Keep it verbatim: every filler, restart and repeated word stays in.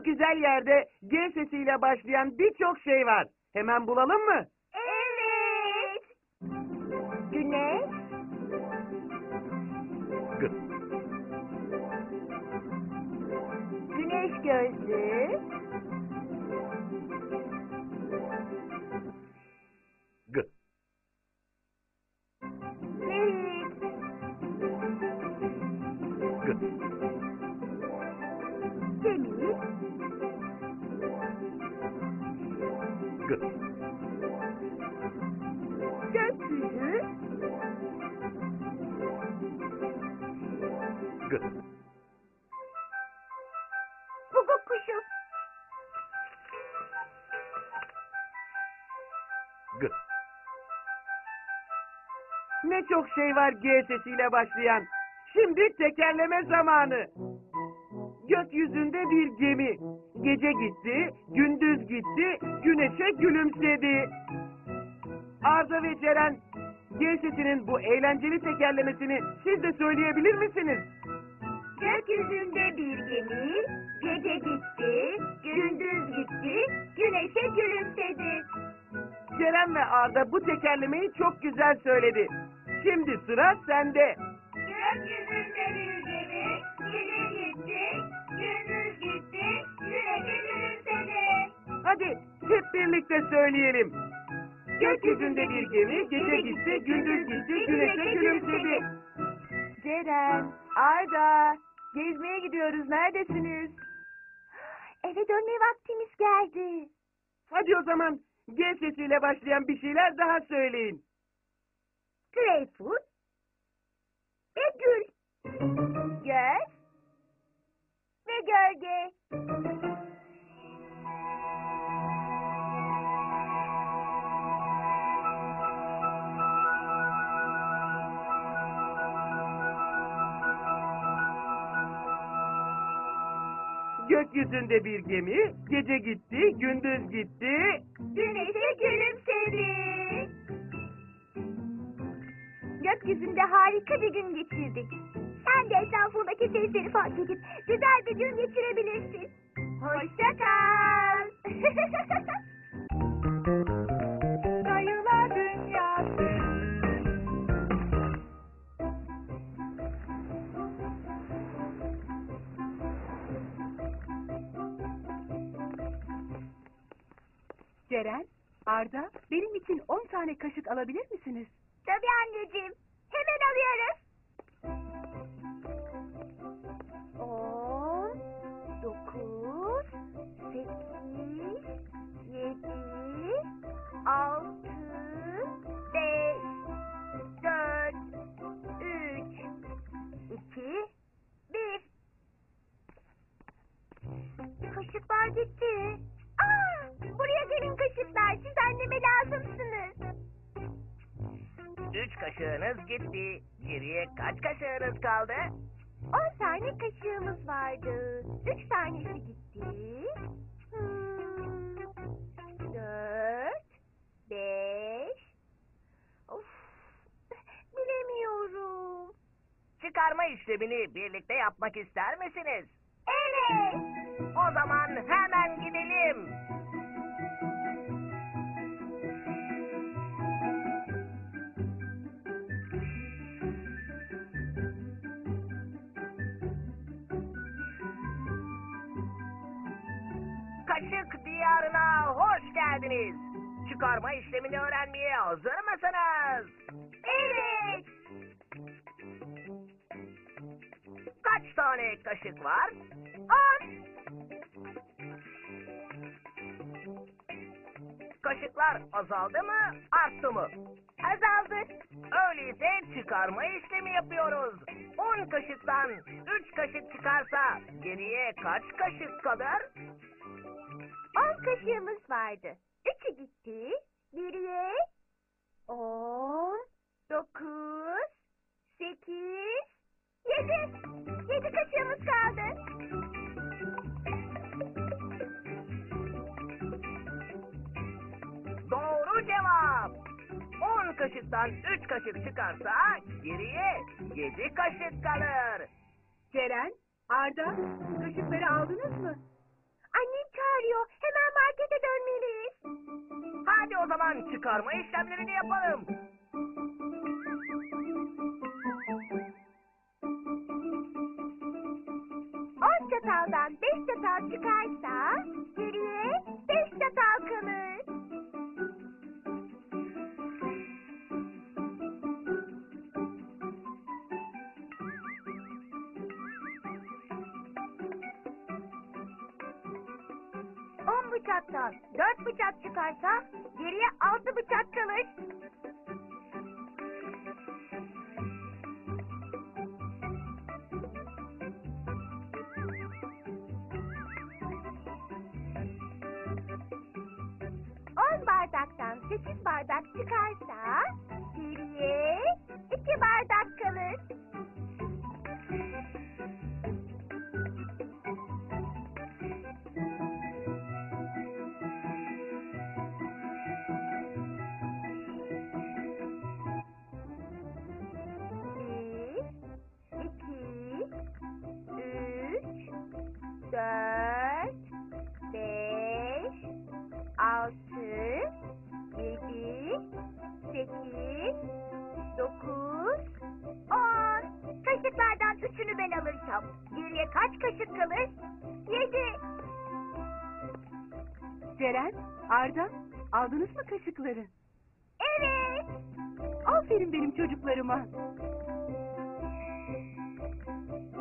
Bu güzel yerde G sesiyle başlayan birçok şey var. Hemen bulalım mı? Evet. Güneş. G. Güneş gözlü. G. Ferit. G. Semih. G. Gökyüzü. G. Guguk kuşu. G. Ne çok şey var G sesiyle başlayan. Şimdi tekerleme zamanı. Gökyüzünde bir gemi. Gece gitti, gündüz gitti, güneşe gülümsedi. Arda ve Ceren, G sesinin bu eğlenceli tekerlemesini siz de söyleyebilir misiniz? Gökyüzünde bir gemi, gece gitti, gündüz gitti, güneşe gülümsedi. Ceren ve Arda bu tekerlemeyi çok güzel söyledi. Şimdi sıra sende. Gökyüzünde bir gemi, gece gitti, gündüz gitti, güneşe gülümsedi. Hadi hep birlikte söyleyelim. Gökyüzünde bir gemi, gece gitti, gündüz gitti, güneşe gülümsedi. Ceren, Arda, gezmeye gidiyoruz, neredesiniz? Eve dönme vaktimiz geldi. Hadi o zaman G sesiyle başlayan bir şeyler daha söyleyin. Greyfurt ve gül. Göz ve gölge. Gökyüzünde bir gemi, gece gitti, gündüz gitti. Güneşe gülümsedi. Gökyüzünde harika bir gün geçirdik. Sen de etrafındaki sesleri fark edip güzel bir gün geçirebilirsin. Hoşça kal. Sayılar Dünyası. Ceren, Arda, benim için on tane kaşık alabilir misiniz? Tabii anneciğim. Hemen alıyoruz. On, dokuz, sekiz, yedi, altı, beş, dört, üç, iki, bir. Kaşıklar gitti. Aa, buraya gelin kaşıklar. Siz anneme lazımsınız. Üç kaşığınız gitti. Geriye kaç kaşığınız kaldı? On tane kaşığımız vardı. Üç tanesi gitti. Hmm, dört, beş. Of, bilemiyorum. Çıkarma işlemini birlikte yapmak ister misiniz? Evet. O zaman hemen gidelim. Kaşık diyarına hoş geldiniz. Çıkarma işlemini öğrenmeye hazır mısınız? Evet. Kaç tane kaşık var? On. Kaşıklar azaldı mı, arttı mı? Azaldı. Öyleyse çıkarma işlemi yapıyoruz. On kaşıktan üç kaşık çıkarsa geriye kaç kaşık kalır? On kaşığımız vardı. Üçü gitti. Geriye on, dokuz, sekiz, yedi. Yedi kaşığımız kaldı. Doğru cevap. On kaşıktan üç kaşık çıkarsa geriye yedi kaşık kalır. Ceren, Arda, kaşıkları aldınız mı? geliyor. Hemen markete dönmeliyiz. Hadi o zaman çıkarma işlemlerini yapalım. On çataldan beş çatal çıkarsa geriye beş çatal kalır. On bıçaktan dört bıçak çıkarsa geriye altı bıçak kalır. On bardaktan sekiz bardak çıkarsa geriye iki bardak kalır. Bir, iki, üç, dört, beş, altı, yedi, sekiz, dokuz, on. Kaşıklardan üçünü ben alırsam geriye kaç kaşık kalır? Yedi. Ceren, Arda, aldınız mı kaşıkları? Evet. Aferin benim çocuklarıma.